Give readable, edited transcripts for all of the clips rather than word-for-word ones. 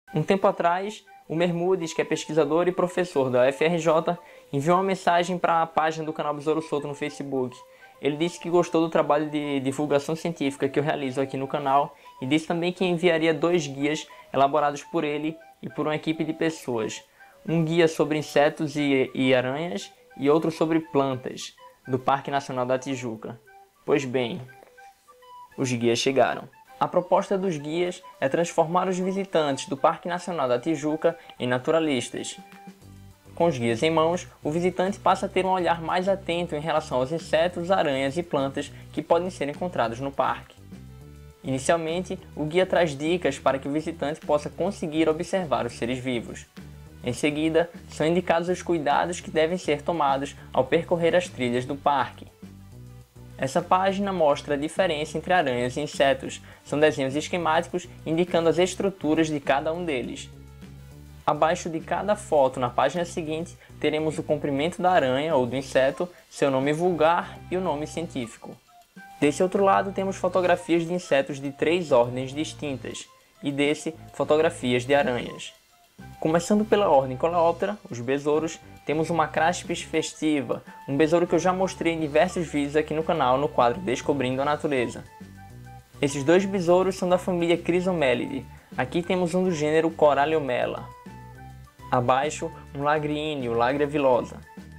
Um tempo atrás, o Mermudes, que é pesquisador e professor da UFRJ, enviou uma mensagem para a página do canal Besouro Solto no Facebook. Ele disse que gostou do trabalho de divulgação científica que eu realizo aqui no canal e disse também que enviaria 2 guias elaborados por ele e por uma equipe de pessoas. Um guia sobre insetos e aranhas e outro sobre plantas, do Parque Nacional da Tijuca. Pois bem, os guias chegaram. A proposta dos guias é transformar os visitantes do Parque Nacional da Tijuca em naturalistas. Com os guias em mãos, o visitante passa a ter um olhar mais atento em relação aos insetos, aranhas e plantas que podem ser encontrados no parque. Inicialmente, o guia traz dicas para que o visitante possa conseguir observar os seres vivos. Em seguida, são indicados os cuidados que devem ser tomados ao percorrer as trilhas do parque. Essa página mostra a diferença entre aranhas e insetos. São desenhos esquemáticos indicando as estruturas de cada um deles. Abaixo de cada foto na página seguinte, teremos o comprimento da aranha ou do inseto, seu nome vulgar e o nome científico. Desse outro lado temos fotografias de insetos de 3 ordens distintas, e desse, fotografias de aranhas. Começando pela ordem Coleóptera, os besouros, temos uma Craspis festiva, um besouro que eu já mostrei em diversos vídeos aqui no canal no quadro Descobrindo a Natureza. Esses 2 besouros são da família Chrysomelidae. Aqui temos um do gênero Coralliomela. Abaixo, um lagriíneo, Lagria vilosa.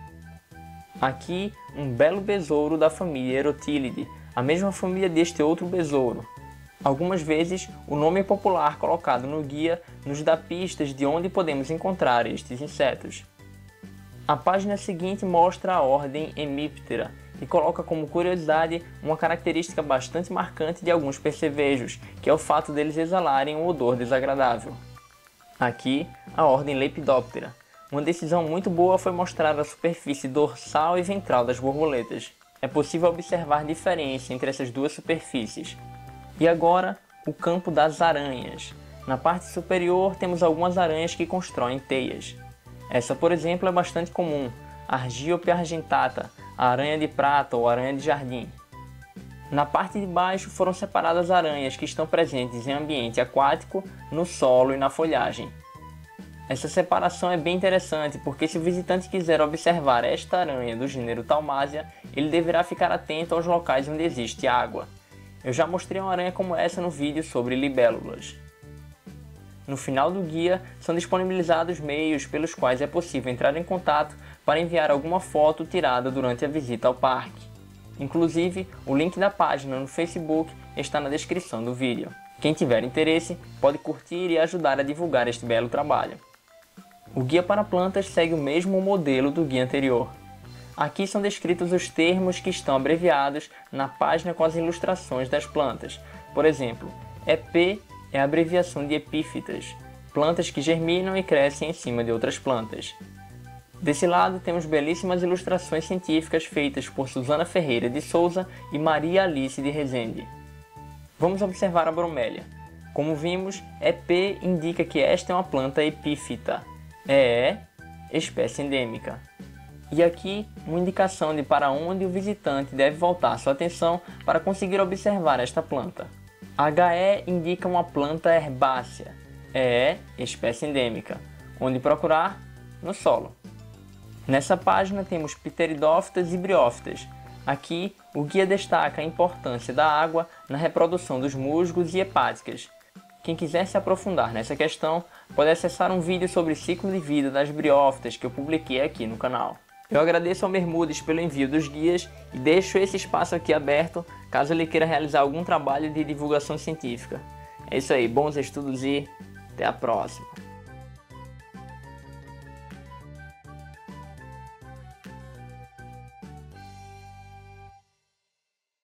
Aqui, um belo besouro da família Erotílidae, a mesma família deste outro besouro. Algumas vezes, o nome popular colocado no guia nos dá pistas de onde podemos encontrar estes insetos. A página seguinte mostra a ordem Hemiptera e coloca como curiosidade uma característica bastante marcante de alguns percevejos, que é o fato deles exalarem um odor desagradável. Aqui, a ordem Lepidoptera. Uma decisão muito boa foi mostrar a superfície dorsal e ventral das borboletas. É possível observar diferença entre essas 2 superfícies. E agora, o campo das aranhas. Na parte superior temos algumas aranhas que constroem teias. Essa, por exemplo, é bastante comum, Argiope argentata, a aranha de prata ou aranha de jardim. Na parte de baixo foram separadas aranhas que estão presentes em ambiente aquático, no solo e na folhagem. Essa separação é bem interessante porque se o visitante quiser observar esta aranha do gênero Thalmassia, ele deverá ficar atento aos locais onde existe água. Eu já mostrei uma aranha como essa no vídeo sobre libélulas. No final do guia, são disponibilizados meios pelos quais é possível entrar em contato para enviar alguma foto tirada durante a visita ao parque. Inclusive, o link da página no Facebook está na descrição do vídeo. Quem tiver interesse, pode curtir e ajudar a divulgar este belo trabalho. O guia para plantas segue o mesmo modelo do guia anterior. Aqui são descritos os termos que estão abreviados na página com as ilustrações das plantas. Por exemplo, EP é a abreviação de epífitas, plantas que germinam e crescem em cima de outras plantas. Desse lado temos belíssimas ilustrações científicas feitas por Suzana Ferreira de Souza e Maria Alice de Rezende. Vamos observar a bromélia. Como vimos, EP indica que esta é uma planta epífita, EE, espécie endêmica. E aqui, uma indicação de para onde o visitante deve voltar sua atenção para conseguir observar esta planta. HE indica uma planta herbácea, EE, espécie endêmica, onde procurar? No solo. Nessa página temos pteridófitas e briófitas. Aqui, o guia destaca a importância da água na reprodução dos musgos e hepáticas. Quem quiser se aprofundar nessa questão, pode acessar um vídeo sobre o ciclo de vida das briófitas que eu publiquei aqui no canal. Eu agradeço ao Mermudes pelo envio dos guias e deixo esse espaço aqui aberto caso ele queira realizar algum trabalho de divulgação científica. É isso aí, bons estudos e até a próxima!